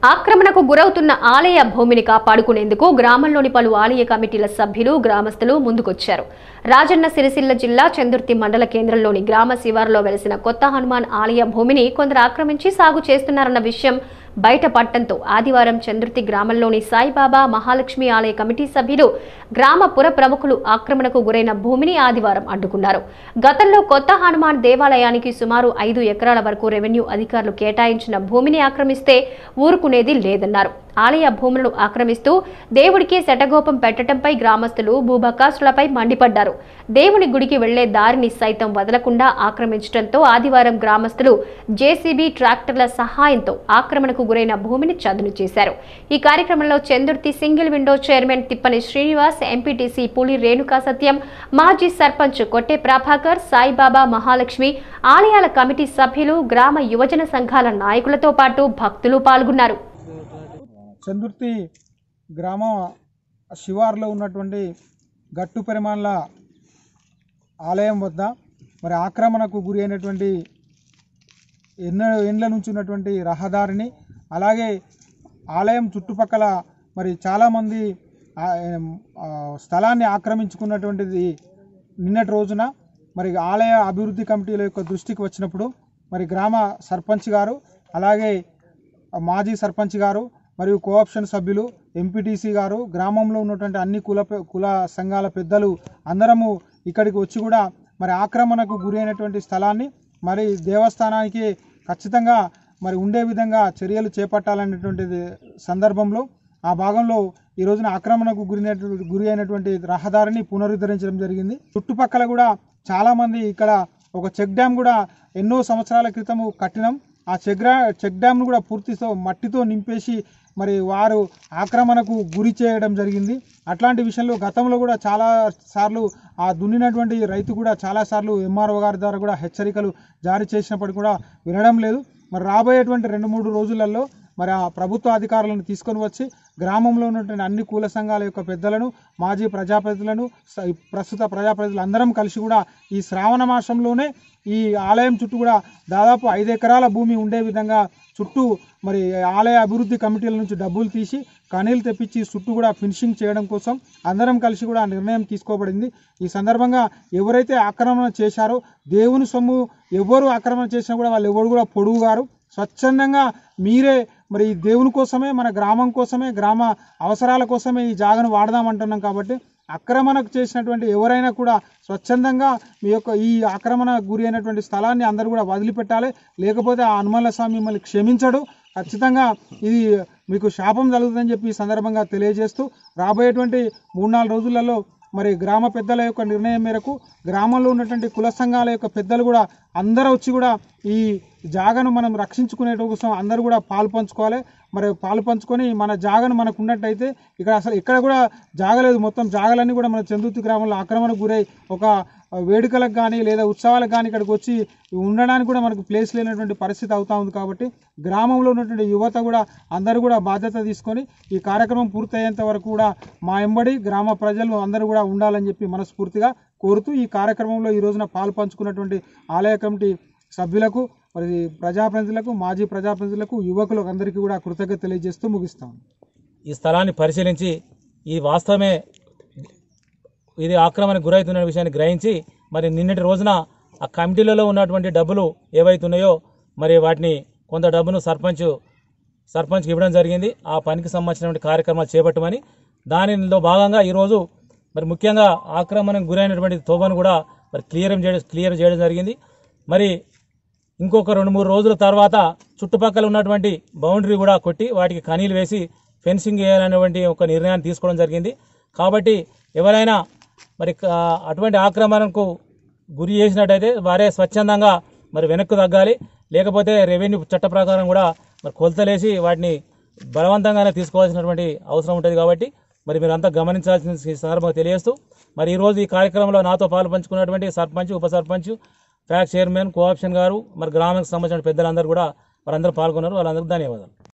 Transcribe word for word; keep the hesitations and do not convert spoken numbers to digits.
ఆక్రమణకు గురవుతున్న ఆలయ భూమిని కాపాడుకునేందుకు గ్రామంలోని పలు ఆలయ కమిటీల సభ్యులు గ్రామస్తులు ముందుకొచ్చారు. రాజన్న సిరిసిల్ల జిల్లా చందుర్తి మండల కేంద్రంలోని గ్రామ శివారులో వెలిసిన కొత్త హనుమాన్ ఆలయ భూమిని కొందరు ఆక్రమించి సాగు చేస్తున్నారన్న విషయం బయటపడటంతో ఆదివారం చందుర్తి గ్రామంలోని సాయిబాబా మహాలక్ష్మి ఆలయ కమిటీ సభ్యులు గ్రామ పుర ప్రముఖులు ఆక్రమణకు గురైన భూమిని ఆదివారం అడ్డుకున్నారు. గతంలో కొత్త హనుమాన్ దేవాలయానికి సుమారు ఐదు ఎకరాల వరకు రెవెన్యూ అధికారులు కేటాయించిన భూమిని ఆక్రమిస్తే ఊరుకునేది లేదన్నారు. ఆలయ భూములను ఆక్రమిస్తూ దేవుడికి శటగోపం పెట్టడంపై గ్రామస్తులు భూబకాసులపై మండిపడ్డారు. దేవుని గుడికి వెళ్లే దారిని సైతం వదలకుండా ఆక్రమించడంతో ఆదివారం గ్రామస్తులు జేసీబీ ట్రాక్టర్ల సహాయంతో ఆక్రమణకు గురైన భూమిని చదును చేశారు. ఈ కార్యక్రమంలో Chandurthi single window chairman Thippani Srinivas, MPTC Puli Renuka సత్యం, మాజీ సర్పంచ్ కొట్టే ప్రభాకర్, సాయిబాబా మహాలక్ష్మి ఆలయాల కమిటీ సభ్యులు, గ్రామ యువజన సంఘాల నాయకులతో పాటు భక్తులు పాల్గొన్నారు. చందుర్తి గ్రామ శివారులో ఉన్నటువంటి గట్టు పరిమాణాల ఆలయం వద్ద మరి ఆక్రమణకు గురి అయినటువంటి ఎన్నో ఏండ్ల నుంచి ఉన్నటువంటి రహదారిని, అలాగే ఆలయం చుట్టుపక్కల మరి చాలామంది స్థలాన్ని ఆక్రమించుకున్నటువంటిది నిన్నటి రోజున మరి ఆలయ అభివృద్ధి కమిటీల యొక్క దృష్టికి వచ్చినప్పుడు మరి గ్రామ సర్పంచ్ గారు, అలాగే మాజీ సర్పంచ్ గారు మరియు కోఆప్షన్ సభ్యులు, ఎంపీటీసీ గారు, గ్రామంలో ఉన్నటువంటి అన్ని కుల కుల సంఘాల పెద్దలు అందరము ఇక్కడికి వచ్చి కూడా మరి ఆక్రమణకు గురి అయినటువంటి స్థలాన్ని మరి దేవస్థానానికి ఖచ్చితంగా మరి ఉండే విధంగా చర్యలు చేపట్టాలనేటువంటిది సందర్భంలో ఆ భాగంలో ఈ రోజున ఆక్రమణకు గురి గురి అయినటువంటి రహదారిని పునరుద్ధరించడం జరిగింది. చుట్టుపక్కల కూడా చాలామంది ఇక్కడ ఒక చెక్ డ్యామ్ కూడా ఎన్నో సంవత్సరాల క్రితము కట్టినాం. ఆ చెక్ చెక్ డ్యామ్ను కూడా పూర్తితో మట్టితో నింపేసి మరి వారు ఆక్రమణకు గురి చేయడం జరిగింది. అట్లాంటి విషయంలో గతంలో కూడా చాలా సార్లు ఆ దున్నినటువంటి రైతు కూడా చాలాసార్లు ఎంఆర్ఓ గారి ద్వారా కూడా హెచ్చరికలు జారీ చేసినప్పటికీ కూడా వినడం లేదు. మరి రాబోయేటువంటి రెండు మూడు రోజులలో మరి ఆ ప్రభుత్వ అధికారులను తీసుకొని వచ్చి గ్రామంలో ఉన్నటువంటి అన్ని కుల సంఘాల యొక్క పెద్దలను, మాజీ ప్రజాప్రతినిధులను, ప్రస్తుత ప్రజాప్రతినిధులు అందరం కలిసి కూడా ఈ శ్రావణ మాసంలోనే ఈ ఆలయం చుట్టూ కూడా దాదాపు ఐదు ఎకరాల భూమి ఉండే విధంగా చుట్టూ మరి ఆలయ అభివృద్ధి కమిటీల నుంచి డబ్బులు తీసి కనీలు తెప్పించి చుట్టూ కూడా ఫినిషింగ్ చేయడం కోసం అందరం కలిసి కూడా నిర్ణయం తీసుకోబడింది. ఈ సందర్భంగా ఎవరైతే ఆక్రమణ చేశారో దేవుని సొమ్ము ఎవరు ఆక్రమణ చేసినా కూడా వాళ్ళు ఎవరు కూడా పొడుగు గారు స్వచ్ఛందంగా మీరే మరి దేవుని కోసమే, మన గ్రామం కోసమే, గ్రామ అవసరాల కోసమే ఈ జాగను వాడదామంటున్నాం. కాబట్టి ఆక్రమణకు చేసినటువంటి ఎవరైనా కూడా స్వచ్ఛందంగా మీ యొక్క ఈ ఆక్రమణ గురి అయినటువంటి స్థలాన్ని అందరూ కూడా వదిలిపెట్టాలి. లేకపోతే ఆ హనుమాన్ల స్వామి మిమ్మల్ని క్షమించడు. ఖచ్చితంగా ఇది మీకు శాపం కలుగుతుందని చెప్పి ఈ సందర్భంగా తెలియజేస్తూ రాబోయేటువంటి మూడు నాలుగు రోజులలో మరి గ్రామ పెద్దల యొక్క నిర్ణయం మేరకు గ్రామంలో ఉన్నటువంటి కుల సంఘాల యొక్క పెద్దలు కూడా అందరూ వచ్చి కూడా ఈ జాగను మనం రక్షించుకునే కోసం అందరూ కూడా పాలు పంచుకోవాలి. మరి పాలు పంచుకొని మన జాగను మనకు ఉన్నట్టయితే ఇక్కడ అసలు ఎక్కడ కూడా జాగలేదు, మొత్తం జాగలన్నీ కూడా మన చందుర్తి గ్రామంలో ఆక్రమణకు గురై ఒక వేడుకలకు కానీ లేదా ఉత్సవాలకు కానీ ఇక్కడికి వచ్చి ఉండడానికి కూడా మనకు ప్లేస్ లేనటువంటి పరిస్థితి అవుతా ఉంది. కాబట్టి గ్రామంలో ఉన్నటువంటి యువత కూడా అందరూ కూడా బాధ్యత తీసుకొని ఈ కార్యక్రమం పూర్తయ్యేంత వరకు కూడా మా ఎంబడి గ్రామ ప్రజలు అందరూ కూడా ఉండాలని చెప్పి మనస్ఫూర్తిగా కోరుతూ ఈ కార్యక్రమంలో ఈ రోజున పాలు పంచుకున్నటువంటి ఆలయ కమిటీ సభ్యులకు, మరి ప్రజాప్రతినిధులకు, మాజీ ప్రజాప్రతినిధులకు, యువకులకు అందరికీ కూడా కృతజ్ఞత తెలియజేస్తూ ముగిస్తాం. ఈ స్థలాన్ని పరిశీలించి ఈ వాస్తవమే ఇది ఆక్రమణకు గురవుతున్న విషయాన్ని గ్రహించి మరి నిన్నటి రోజున ఆ కమిటీలలో ఉన్నటువంటి డబ్బులు ఏవైతున్నాయో మరి వాటిని కొంత డబ్బును సర్పంచ్ సర్పంచ్కి ఇవ్వడం జరిగింది. ఆ పనికి సంబంధించినటువంటి కార్యక్రమాలు చేపట్టమని దానిలో భాగంగా ఈరోజు మరి ముఖ్యంగా ఆక్రమణకు గురైనటువంటి తోబను కూడా మరి క్లియర్ చేయడం క్లియర్ చేయడం జరిగింది. మరి ఇంకొక రెండు మూడు రోజుల తర్వాత చుట్టుపక్కల ఉన్నటువంటి బౌండరీ కూడా కొట్టి వాటికి కనీలు వేసి ఫెన్సింగ్ వేయాలనేటువంటి ఒక నిర్ణయాన్ని తీసుకోవడం జరిగింది. కాబట్టి ఎవరైనా మరి అటువంటి ఆక్రమణకు గురి చేసినట్టయితే వారే స్వచ్ఛందంగా మరి వెనక్కు తగ్గాలి. లేకపోతే రెవెన్యూ చట్ట ప్రకారం కూడా మరి కొలతలేసి వాటిని బలవంతంగానే తీసుకోవాల్సినటువంటి అవసరం ఉంటుంది. కాబట్టి మరి మీరు అంతా గమనించాల్సిన సందర్భంగా తెలియజేస్తూ మరి ఈరోజు ఈ కార్యక్రమంలో నాతో పాలు పంచుకున్నటువంటి సర్పంచ్, ఉప సర్పంచ్, ఫ్యాక్ చైర్మన్, కోఆప్షన్ గారు, మరి గ్రామానికి సంబంధించిన పెద్దలందరూ కూడా వారందరూ పాల్గొన్నారు. వాళ్ళందరికీ ధన్యవాదాలు.